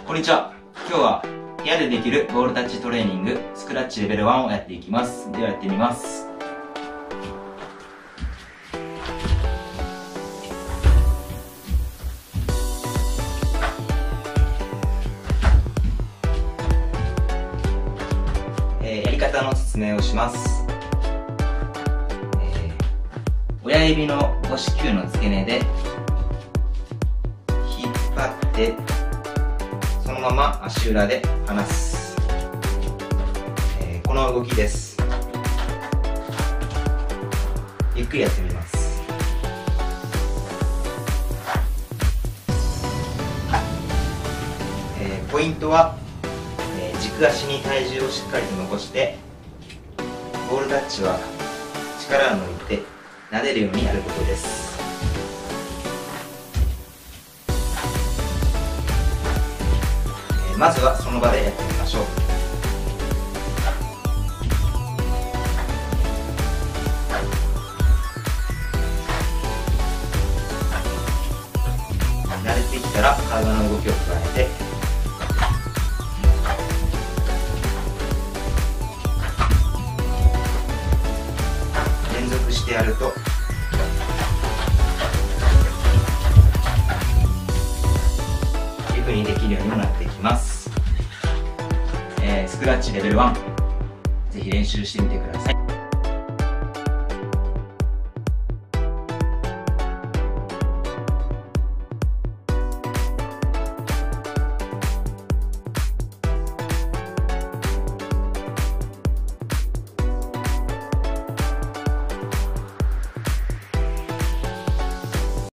こんにちは。今日は部屋でできるボールタッチトレーニングスクラッチレベル1をやっていきます。ではやってみます。やり方の説明をします。親指の母指球の付け根で引っ張ってそのまま足裏で離す、この動きです。ゆっくりやってみます。ポイントは、軸足に体重をしっかりと残してボールタッチは力を抜いて撫でるようにやることです。まずはその場でやってみましょう。慣れてきたら体の動きを加えて連続してやるというふうにできるようにもなっていきます。スクラッチレベル1、ぜひ練習してみてください。